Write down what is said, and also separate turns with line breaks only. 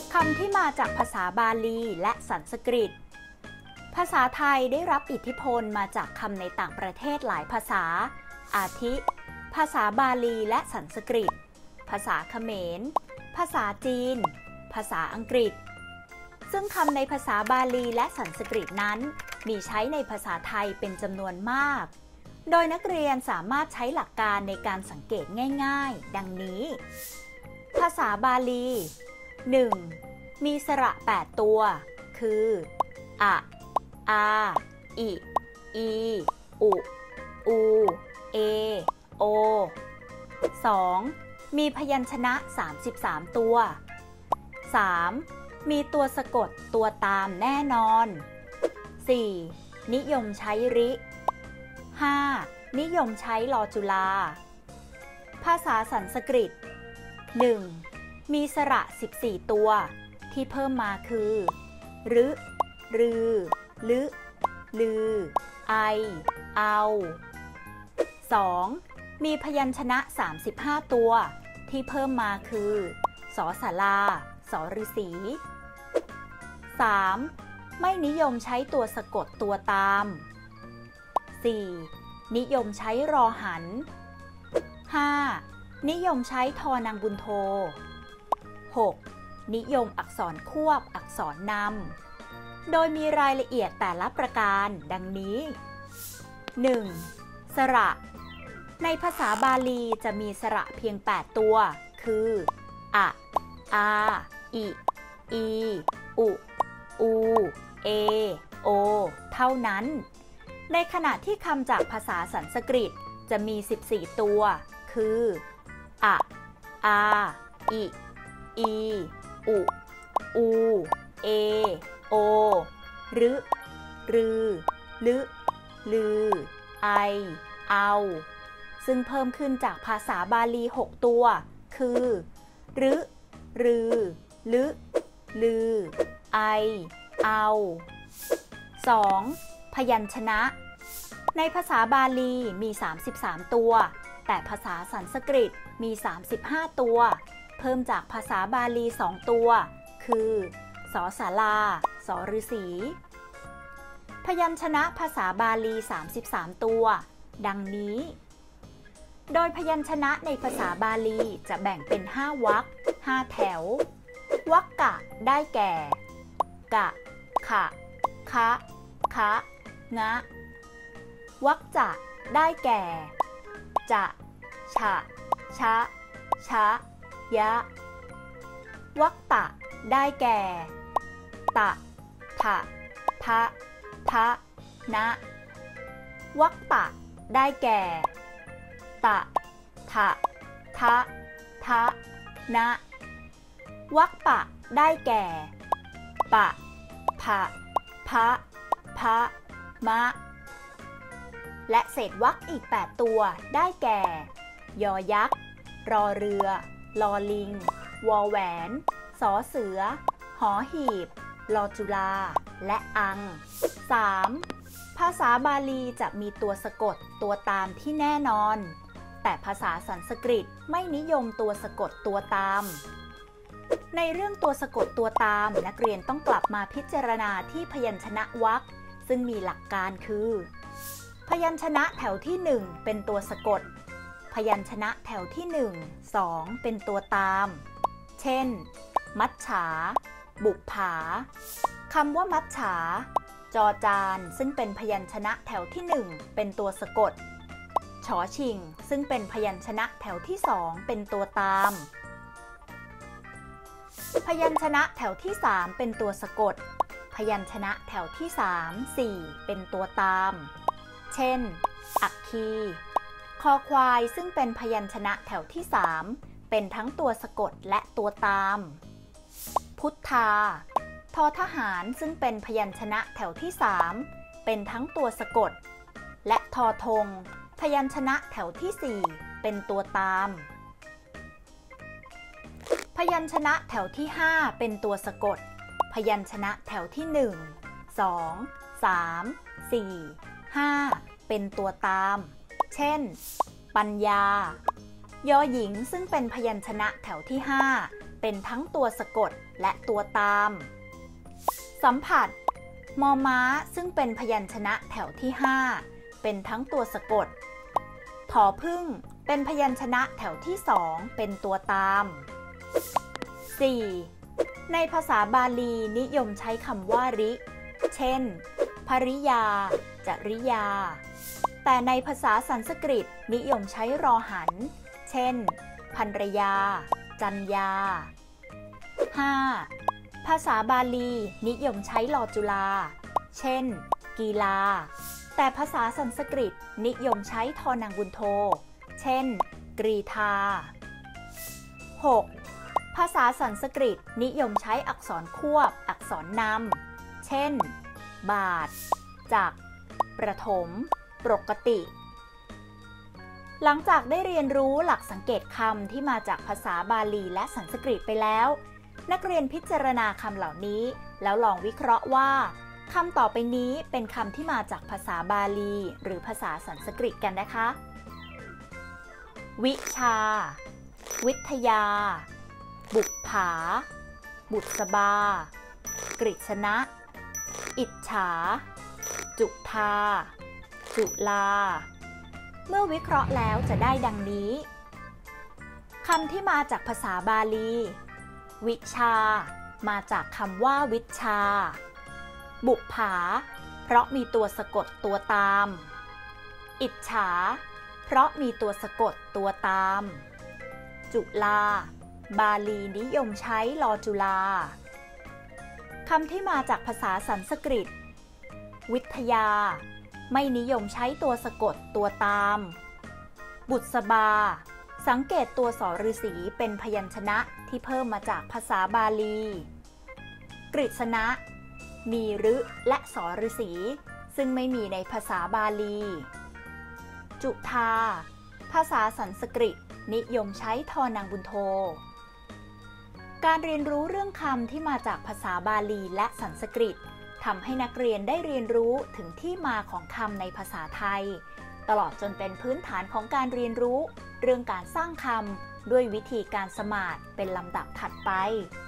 คำที่มาจากภาษาบาลีและสันสกฤตภาษาไทยได้รับอิทธิพลมาจากคำในต่างประเทศหลายภาษาอาทิ ภาษาบาลีและสันสกฤตภาษาเขมรภาษาจีนภาษาอังกฤษซึ่งคำในภาษาบาลีและสันสกฤตนั้นมีใช้ในภาษาไทยเป็นจำนวนมากโดยนักเรียนสามารถใช้หลักการในการสังเกตง่ายๆดังนี้ภาษาบาลี 1. มีสระ8ตัวคืออะอาอิอีอุอูเอโอ 2. มีพยัญชนะ33ตัว 3. มีตัวสะกดตัวตามแน่นอน 4. นิยมใช้ริ 5. นิยมใช้ลอจุฬาภาษาสันสกฤต 1. มีสระ14ตัวที่เพิ่มมาคือรึรือลึลือไอเอา 2. มีพยัญชนะ35ตัวที่เพิ่มมาคือสอศาลาสอฤษี 3. ไม่นิยมใช้ตัวสะกดตัวตาม 4. นิยมใช้รอหัน 5. นิยมใช้ทอนางบุญโท 6. นิยมอักษรควบอักษรนำโดยมีรายละเอียดแต่ละประการดังนี้ 1. สระในภาษาบาลีจะมีสระเพียง8ตัวคืออะอาอิอีอุอูเอโอเท่านั้นในขณะที่คำจากภาษาสันสกฤตจะมี14ตัวคืออะอาอิอีอุอูเอโอรึรือลึลือไอเอาซึ่งเพิ่มขึ้นจากภาษาบาลี6ตัวคือรึรือลึลือไอเอา 2. พยัญชนะในภาษาบาลีมี33ตัวแต่ภาษาสันสกฤตมี35ตัวเพิ่มจากภาษาบาลี2ตัวคือสอศาลาสอฤษีพยัญชนะภาษาบาลี33ตัวดังนี้โดยพยัญชนะในภาษาบาลีจะแบ่งเป็น5วรรค5แถววรรคกะได้แก่กะขะคะคะงะวรรคจะได้แก่จะฉะชะชะยะวรรคตะได้แก่ตะทะทะทะนะวรรคตะได้แก่ตะทะทะทะนะวรรคปะได้แก่ปะผะพะพะมะและเศษวรรคอีก8ตัวได้แก่ยอยักษ์รอเรือลอลิงวอแหวนสอเสือหอหีบลอจุฬาและอัง 3. ภาษาบาลีจะมีตัวสะกดตัวตามที่แน่นอนแต่ภาษาสันสกฤตไม่นิยมตัวสะกดตัวตามในเรื่องตัวสะกดตัวตามนักเรียนต้องกลับมาพิจารณาที่พยัญชนะวรรคซึ่งมีหลักการคือพยัญชนะแถวที่1เป็นตัวสะกดพยัญชนะแถวที่1 2เป็นตัวตามเช่นมัจฉาบุปผาคำว่ามัจฉาจอจานซึ่งเป็นพยัญชนะแถวที่1เป็นตัวสะกดฉอชิงซึ่งเป็นพยัญชนะแถวที่2เป็นตัวตามพยัญชนะแถวที่3เป็นตัวสะกดพยัญชนะแถวที่3 4เป็นตัวตามเช่นอัคคีคอควายซึ่งเป็นพยัญชนะแถวที่3เป็นทั้งตัวสะกดและตัวตามพุทธาทอทหารซึ่งเป็นพยัญชนะแถวที่3เป็นทั้งตัวสะกดและทอธงพยัญชนะแถวที่4เป็นตัวตามพยัญชนะแถวที่5เป็นตัวสะกดพยัญชนะแถวที่1 2 3 4 5เป็นตัวตามเช่นปัญญายอหญิงซึ่งเป็นพยัญชนะแถวที่5เป็นทั้งตัวสะกดและตัวตาม สัมผัสมอม้าซึ่งเป็นพยัญชนะแถวที่ 5 เป็นทั้งตัวสะกดผอผึ้งเป็นพยัญชนะแถวที่ 2 เป็นตัวตาม 4. ในภาษาบาลีนิยมใช้คำว่าริ เช่น ภริยา จริยา แต่ในภาษาสันสกฤตนิยมใช้รอหัน เช่น ภรรยา จัญญา 5. ภาษาบาลีนิยมใช้ลอจุฬา เช่น กีฬา แต่ภาษาสันสกฤตนิยมใช้ทอนางบุญโท เช่น กรีธา 6. ภาษาสันสกฤตนิยมใช้อักษรควบ อักษรนำ เช่น บาท จัก ประถม ปกติ หลังจากได้เรียนรู้หลักสังเกตคำที่มาจากภาษาบาลีและสันสกฤตไปแล้ว นักเรียนพิจารณาคำเหล่านี้แล้วลองวิเคราะห์ว่าคำต่อไปนี้เป็นคำที่มาจากภาษาบาลีหรือภาษาสันสกฤตกันนะคะ วิชา วิทยา บุปผา บุษบา กฤษณะ อิจฉา จุฑา จุฬา เมื่อวิเคราะห์แล้วจะได้ดังนี้คำที่มาจากภาษาบาลี วิชามาจากคำว่าวิชา บุปผาเพราะมีตัวสะกดตัวตาม อิจฉาเพราะมีตัวสะกดตัวตาม จุฬาบาลีนิยมใช้ลอจุฬาคำที่มาจากภาษาสันสกฤต วิทยาไม่นิยมใช้ตัวสะกดตัวตาม บุษบาสังเกตตัวสฤษีเป็นพยัญชนะที่เพิ่มมาจากภาษาบาลี กฤษณะมีฤและสฤษีซึ่งไม่มีในภาษาบาลี จุฑาภาษาสันสกฤตนิยมใช้ทอนางบุญโท การเรียนรู้เรื่องคำที่มาจากภาษาบาลีและสันสกฤตทำให้นักเรียนได้เรียนรู้ถึงที่มาของคำในภาษาไทยตลอดจนเป็นพื้นฐานของการเรียนรู้เรื่องการสร้างคำด้วยวิธีการสมาร์ทเป็นลำดับถัดไป